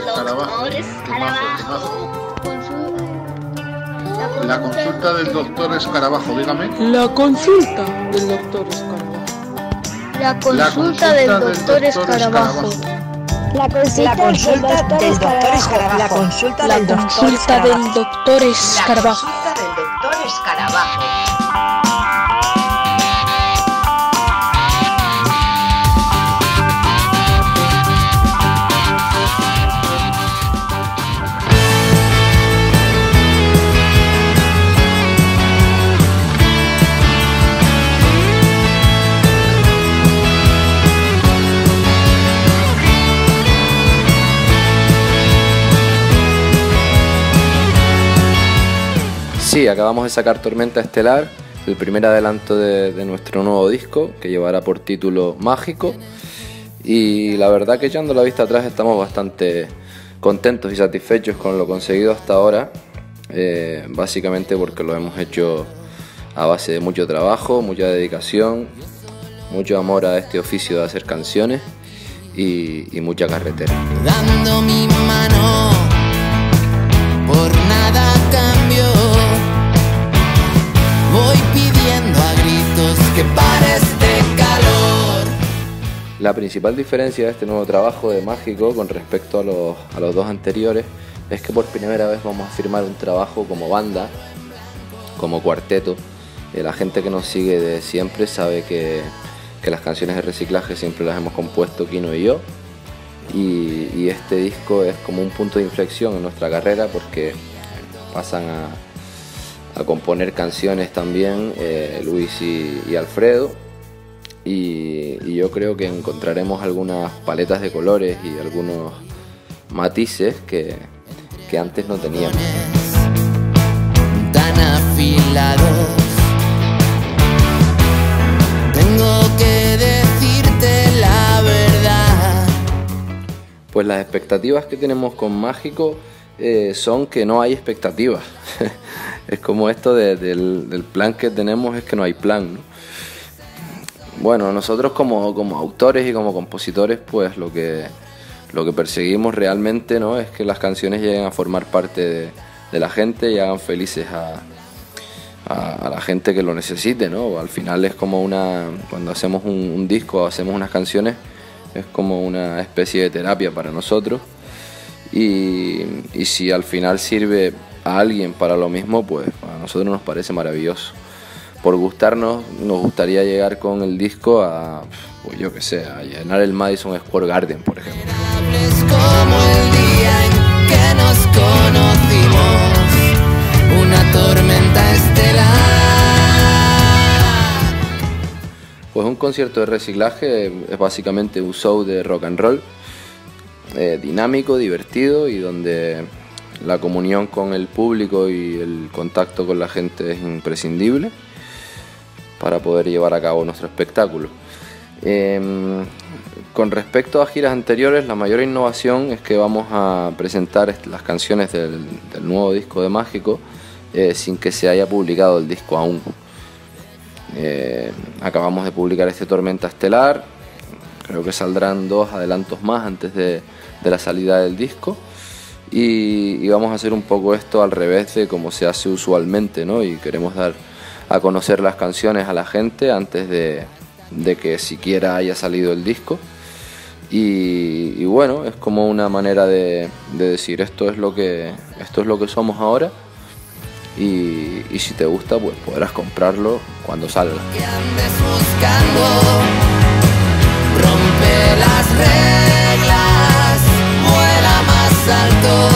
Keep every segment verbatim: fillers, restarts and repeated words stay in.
Escarabajo. Escarabajo. La consulta del doctor Escarabajo, dígame. La consulta del doctor Escarabajo. La consulta del doctor Escarabajo. La consulta del doctor Escarabajo. La consulta La del doctor consulta Escarabajo. del doctor Escarabajo. La consulta del doctor Escarabajo. Sí, acabamos de sacar Tormenta Estelar, el primer adelanto de, de nuestro nuevo disco, que llevará por título Mágico. Y la verdad que echando la vista atrás estamos bastante contentos y satisfechos con lo conseguido hasta ahora, eh, básicamente porque lo hemos hecho a base de mucho trabajo, mucha dedicación, mucho amor a este oficio de hacer canciones y, y mucha carretera. Dando mi mano, por nada cambio. Voy pidiendo a gritos que pare este calor. La principal diferencia de este nuevo trabajo de Mágico con respecto a los, a los dos anteriores es que por primera vez vamos a firmar un trabajo como banda, como cuarteto. Eh, la gente que nos sigue de siempre sabe que, que las canciones de Reciclaje siempre las hemos compuesto Kino y yo. Y, y este disco es como un punto de inflexión en nuestra carrera porque pasan a, a componer canciones también eh, Luis y, y Alfredo y, y yo creo que encontraremos algunas paletas de colores y algunos matices que, que antes no teníamos. Tan afilados, tengo que decirte la verdad. Pues las expectativas que tenemos con Mágico eh, son que no hay expectativas. Es como esto de, del, del plan que tenemos es que no hay plan, ¿no? Bueno, nosotros como, como autores y como compositores, pues lo que, lo que perseguimos realmente, ¿no?, es que las canciones lleguen a formar parte de, de la gente y hagan felices a, a, a la gente que lo necesite, ¿no? Al final es como una, cuando hacemos un, un disco o hacemos unas canciones, es como una especie de terapia para nosotros y, y si al final sirve a alguien para lo mismo, pues a nosotros nos parece maravilloso. Por gustarnos, nos gustaría llegar con el disco a, pues yo qué sé, a llenar el Madison Square Garden, por ejemplo. Es como el día en que nos conocimos, una tormenta estelar. Pues un concierto de Reciclaje es básicamente un show de rock and roll, eh, dinámico, divertido y donde la comunión con el público y el contacto con la gente es imprescindible para poder llevar a cabo nuestro espectáculo. Eh, con respecto a giras anteriores, la mayor innovación es que vamos a presentar las canciones del, del nuevo disco de Mágico eh, sin que se haya publicado el disco aún. Eh, acabamos de publicar este Tormenta Estelar, creo que saldrán dos adelantos más antes de, de la salida del disco y, y vamos a hacer un poco esto al revés de como se hace usualmente, ¿no? Y queremos dar a conocer las canciones a la gente antes de, de que siquiera haya salido el disco y, y bueno, es como una manera de, de decir esto es lo que, esto es lo que somos ahora. Y, y si te gusta, pues podrás comprarlo cuando salga. Que andes buscando, rompe las reglas, vuela más alto,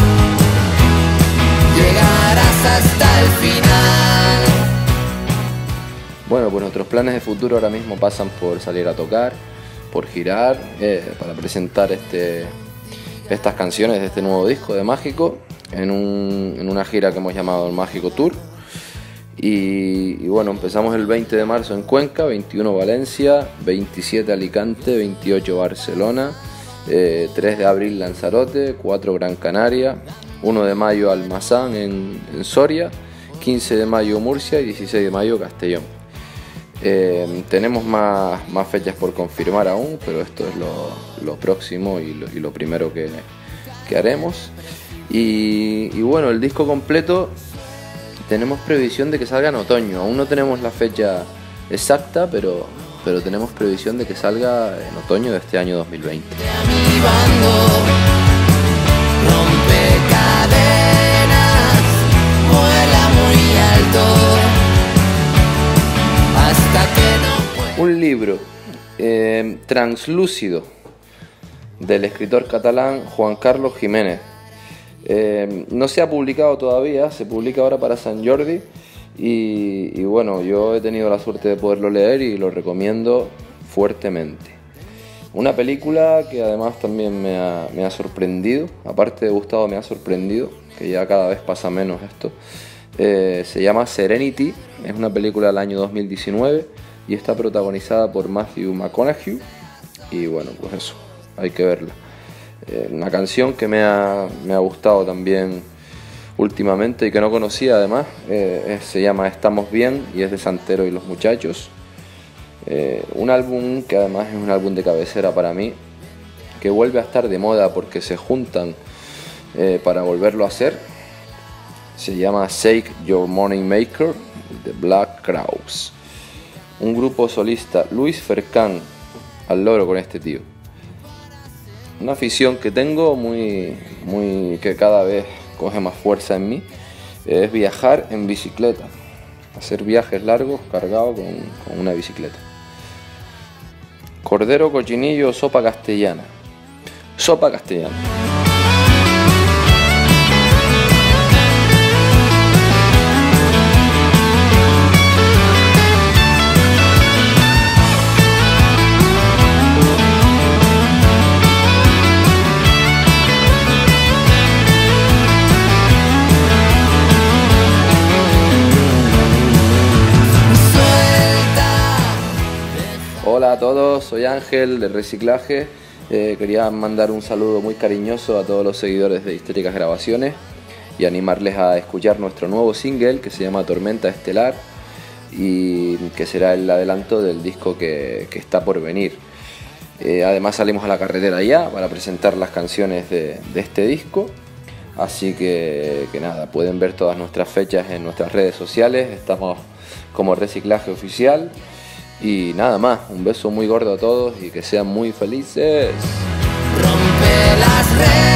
llegarás hasta el final. Bueno, pues nuestros planes de futuro ahora mismo pasan por salir a tocar, por girar, eh, para presentar este, estas canciones de este nuevo disco de Mágico. En, un, en una gira que hemos llamado el Mágico Tour y, y bueno, empezamos el veinte de marzo en Cuenca, veintiuno Valencia, veintisiete Alicante, veintiocho Barcelona, eh, tres de abril Lanzarote, cuatro Gran Canaria, uno de mayo Almazán en, en Soria, quince de mayo Murcia y dieciséis de mayo Castellón. Eh, tenemos más, más fechas por confirmar aún, pero esto es lo, lo próximo y lo, y lo primero que que haremos. Y, y bueno, el disco completo tenemos previsión de que salga en otoño. Aún no tenemos la fecha exacta, pero, pero tenemos previsión de que salga en otoño de este año dos mil veinte. Un libro eh, translúcido del escritor catalán Juan Carlos Jiménez. Eh, no se ha publicado todavía, se publica ahora para San Jordi y, y bueno, yo he tenido la suerte de poderlo leer y lo recomiendo fuertemente. Una película que además también me ha, me ha sorprendido, aparte de gustado me ha sorprendido, que ya cada vez pasa menos esto. Eh, se llama Serenity, es una película del año dos mil diecinueve y está protagonizada por Matthew McConaughey y bueno, pues eso, hay que verla. Eh, una canción que me ha, me ha gustado también últimamente y que no conocía además, eh, es, se llama Estamos Bien y es de Santero y los Muchachos. Eh, un álbum que además es un álbum de cabecera para mí, que vuelve a estar de moda porque se juntan eh, para volverlo a hacer. Se llama Shake Your Money Maker de Black Crowes. Un grupo solista, Luis Fercán, al loro con este tío. Una afición que tengo muy, muy, que cada vez coge más fuerza en mí, es viajar en bicicleta, hacer viajes largos cargado con, con una bicicleta. Cordero, cochinillo, sopa castellana. Sopa castellana. Hola a todos, soy Ángel de Reciclaje. Eh, quería mandar un saludo muy cariñoso a todos los seguidores de Histéricas Grabaciones y animarles a escuchar nuestro nuevo single que se llama Tormenta Estelar y que será el adelanto del disco que, que está por venir. Eh, además salimos a la carretera ya para presentar las canciones de, de este disco, así que, que nada, pueden ver todas nuestras fechas en nuestras redes sociales, estamos como Reciclaje Oficial. Y nada más, un beso muy gordo a todos y que sean muy felices. Rompe las redes.